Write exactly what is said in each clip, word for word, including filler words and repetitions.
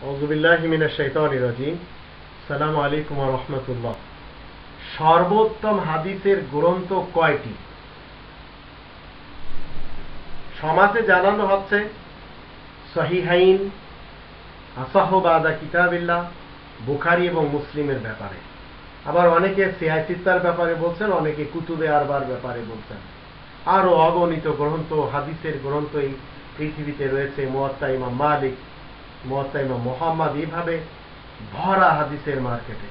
আউযুবিল্লাহি মিনাশ শাইতানির রাজিম। আসসালামু আলাইকুম ওয়া রাহমাতুল্লাহ। সর্বোত্তম হাদিসের গ্রন্থ কয়টি? সমাজে জানানো হচ্ছে সহিহাইন, আসাহু বাদা কিতাবিল্লাহ, বুখারী এবং মুসলিমের ব্যাপারে। আবার অনেকে সিয়ায় সিত্তার ব্যাপারে বলছেন, অনেকে কুতুবে আরবার ব্যাপারে বলছেন। আরো অগণিত গ্রন্থ, হাদিসের গ্রন্থ এই পৃথিবীতে রয়েছে। মুয়াত্তা ইমাম মালিক, মুয়াত্তা ইমাম মুহাম্মদ, এইভাবে ভরা হাদিসের মার্কেটে।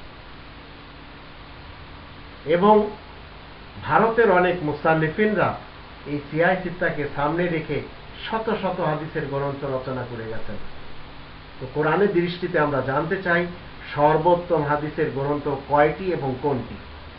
এবং ভারতের অনেক মুসান্নিফিনরা এই সিয়ায় সিত্তাকে সামনে রেখে শত শত হাদিসের গ্রন্থ রচনা করে গেছেন। তো কোরআনের দৃষ্টিতে আমরা জানতে চাই সর্বোত্তম হাদিসের গ্রন্থ কয়টি এবং কোনটি।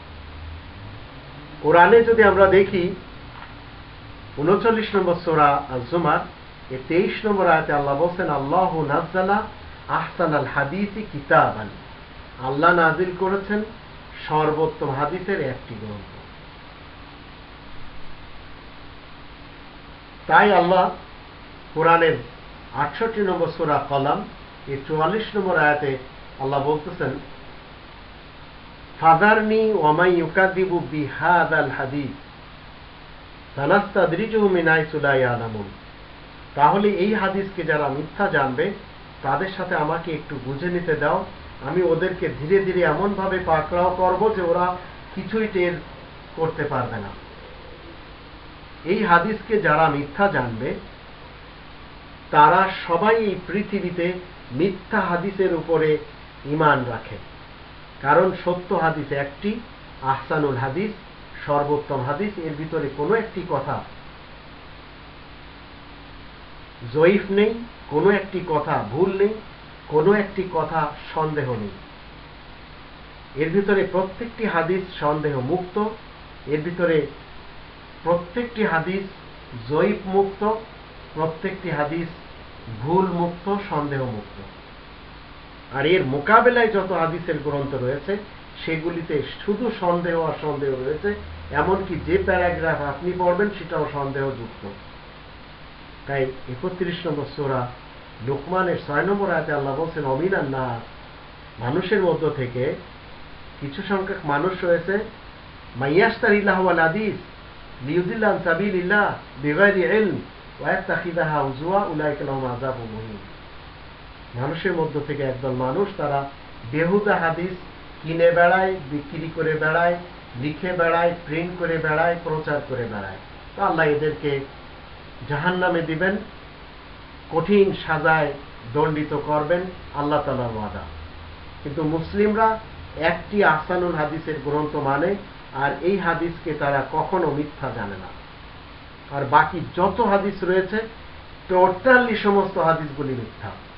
কোরআনে যদি আমরা দেখি উনচল্লিশ নম্বর সূরা আজ-জুমার এর তেইশ নম্বর আয়াতে আল্লাহ বলছেন, আল্লাহু নাজ্জালা আহসানাল হাদিসি কিতাবান, আল্লাহ নাজিল করেছেন সর্বোত্তম হাদিসের একটি গ্রন্থ। তাই আল্লাহ কোরআনের আটষট্টি নম্বর সূরা কলাম এর চুয়াল্লিশ নম্বর আয়াতে আল্লাহ বলতেছেন, ফাযারনি ওয়া মান ইউকাযযিবু বিহাযাল হাদিস সানাস্তাদরিজুহুম মিন হাইসু লা ইয়ালামুন। তাহলে এই হাদিসকে যারা মিথ্যা জানবে তাদের সাথে আমাকে একটু বুঝে নিতে দাও, আমি ওদেরকে ধীরে ধীরে এমন ভাবে পাকড়াও করব যে ওরা কিছুই টের করতে পারবে না। এই হাদিসকে যারা মিথ্যা জানবে তারা সবাই এই পৃথিবীতে মিথ্যা হাদিসের উপরে ঈমান রাখে। কারণ সত্য হাদিস একটি, আহসানুল হাদিস সর্বোত্তম হাদিস। এর ভিতরে কোনো একটি কথা জয়ীফ নেই, কোনো একটি কথা ভুল নেই, কোনো একটি কথা সন্দেহ নেই। এর ভিতরে প্রত্যেকটি হাদিস সন্দেহ মুক্ত, এর ভিতরে প্রত্যেকটি হাদিস জয়ীফ মুক্ত, প্রত্যেকটি হাদিস ভুল মুক্ত, সন্দেহ মুক্ত। আর এর মোকাবেলায় যত হাদিসের গ্রন্থ রয়েছে সেগুলিতে শুধু সন্দেহ আর সন্দেহ রয়েছে, এমনকি যে প্যারাগ্রাফ আপনি পড়বেন সেটাও সন্দেহযুক্ত। তাই একত্রিশ নম্বর সূরা লুকমানের ছয় নম্বর আয়াতে আল্লাহ বলছেন, অমিনান নাস, মানুষের মধ্য থেকে কিছু সংখ্যক মানুষ রয়েছে, মাইয়াশতারিল লাহওয়াল হাদিস লিয়ুদিল্লা আন সাবিলিল্লাহ বিগাইরি ইলম ওয়া ইয়াত্তাখিযাহা হুজুয়া উলাইকা লাহুম আযাবুন মুহিন। মানুষের মধ্য থেকে একদল মানুষ, তারা বেহুদা হাদিস কিনে বেড়ায়, বিক্রি করে বেড়ায়, লিখে বেড়ায়, প্রিন্ট করে বেড়ায়, প্রচার করে বেড়ায়। তো আল্লাহ এদেরকে জাহান্নামে দিবেন, কঠিন সাজায় দণ্ডিত করবেন, আল্লাহ তাআলার ওয়াদা। কিন্তু মুসলিমরা একটি আহসানুল হাদিসের গ্রন্থ মানে, আর এই হাদিসকে তারা কখনো মিথ্যা জানে না। আর বাকি যত হাদিস রয়েছে টোটালি সমস্ত হাদিসগুলি মিথ্যা।